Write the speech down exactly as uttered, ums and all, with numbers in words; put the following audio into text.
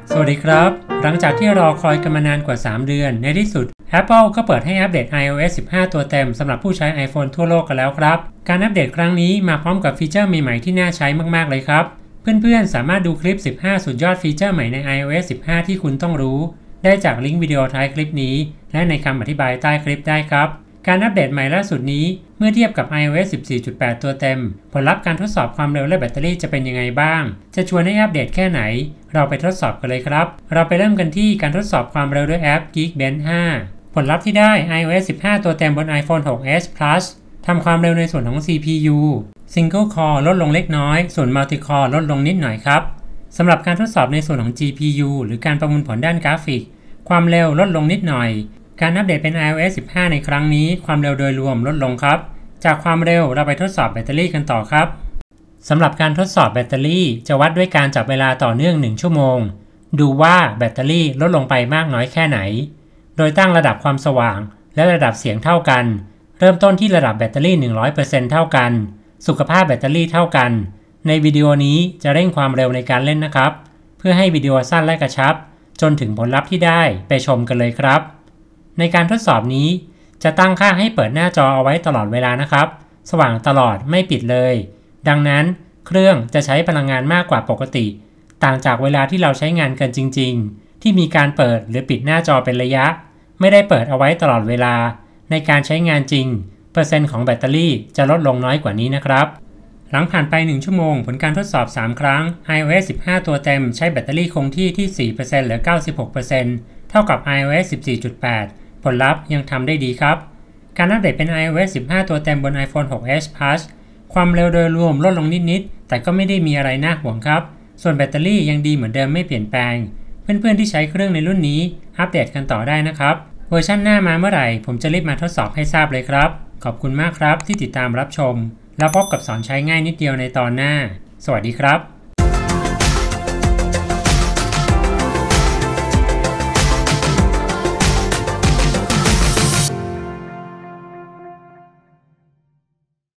สวัสดีครับหลังจากที่รอคอยกันมานานกว่าสามเดือนในที่สุด Apple ก็เปิดให้อัปเดต ไอ โอ เอส สิบห้า ตัวเต็มสำหรับผู้ใช้ iPhone ทั่วโลกกันแล้วครับการอัปเดตครั้งนี้มาพร้อมกับฟีเจอร์ใหม่ๆที่น่าใช้มากๆเลยครับเพื่อนๆสามารถดูคลิปสิบห้าสุดยอดฟีเจอร์ใหม่ใน ไอ โอ เอส สิบห้า ที่คุณต้องรู้ได้จากลิงก์วิดีโอท้ายคลิปนี้และในคำอธิบายใต้คลิปได้ครับการอัปเดตใหม่ล่าสุดนี้เมื่อเทียบกับ ไอ โอ เอส สิบสี่จุดแปด ตัวเต็มผลลัพธ์การทดสอบความเร็วและแบตเตอรี่จะเป็นยังไงบ้างจะชวนให้อัปเดตแค่ไหนเราไปทดสอบกันเลยครับเราไปเริ่มกันที่การทดสอบความเร็วด้วยแอป Geekbench ห้า ผลลัพธ์ที่ได้ ไอ โอ เอส สิบห้า ตัวเต็มบน iPhone หก เอส Plus ทำความเร็วในส่วนของ ซี พี ยู Single Core ลดลงเล็กน้อยส่วน Multi Core ลดลงนิดหน่อยครับสำหรับการทดสอบในส่วนของ จี พี ยู หรือการประมวลผลด้านกราฟิกความเร็วลดลงนิดหน่อยการอัปเดตเป็น ไอ โอ เอส สิบห้า ในครั้งนี้ความเร็วโดยรวมลดลงครับจากความเร็วเราไปทดสอบแบตเตอรี่กันต่อครับสำหรับการทดสอบแบตเตอรี่จะวัดด้วยการจับเวลาต่อเนื่องหนึ่งชั่วโมงดูว่าแบตเตอรี่ลดลงไปมากน้อยแค่ไหนโดยตั้งระดับความสว่างและระดับเสียงเท่ากันเริ่มต้นที่ระดับแบตเตอรี่ หนึ่งร้อยเปอร์เซ็นต์ เท่ากันสุขภาพแบตเตอรี่เท่ากันในวิดีโอนี้จะเร่งความเร็วในการเล่นนะครับเพื่อให้วิดีโอสั้นและกระชับจนถึงผลลัพธ์ที่ได้ไปชมกันเลยครับในการทดสอบนี้จะตั้งค่าให้เปิดหน้าจอเอาไว้ตลอดเวลานะครับสว่างตลอดไม่ปิดเลยดังนั้นเครื่องจะใช้พลังงานมากกว่าปกติต่างจากเวลาที่เราใช้งานกันจริงๆที่มีการเปิดหรือปิดหน้าจอเป็นระยะไม่ได้เปิดเอาไว้ตลอดเวลาในการใช้งานจริงเปอร์เซ็นต์ของแบตเตอรี่จะลดลงน้อยกว่านี้นะครับหลังผ่านไปหนึ่งชั่วโมงผลการทดสอบสามครั้ง ไอ โอ เอส สิบห้า ตัวเต็มใช้แบตเตอรี่คงที่ที่ สี่เปอร์เซ็นต์ เหลือ เก้าสิบหกเปอร์เซ็นต์ เท่ากับ ไอ โอ เอส สิบสี่จุดแปด ผลลัพธ์ยังทำได้ดีครับการอัปเดตเป็น ไอ โอ เอส สิบห้า ตัวเต็มบน iPhone หก เอส Plus ความเร็วโดยรวมลดลงนิดๆแต่ก็ไม่ได้มีอะไรน่าห่วงครับส่วนแบตเตอรี่ยังดีเหมือนเดิมไม่เปลี่ยนแปลงเพื่อนๆที่ใช้เครื่องในรุ่นนี้อัปเดตกันต่อได้นะครับเวอร์ชันหน้ามาเมื่อไหร่ผมจะรีบมาทดสอบให้ทราบเลยครับขอบคุณมากครับที่ติดตามรับชมแล้วพบกับสอนใช้ง่ายนิดเดียวในตอนหน้าสวัสดีครับ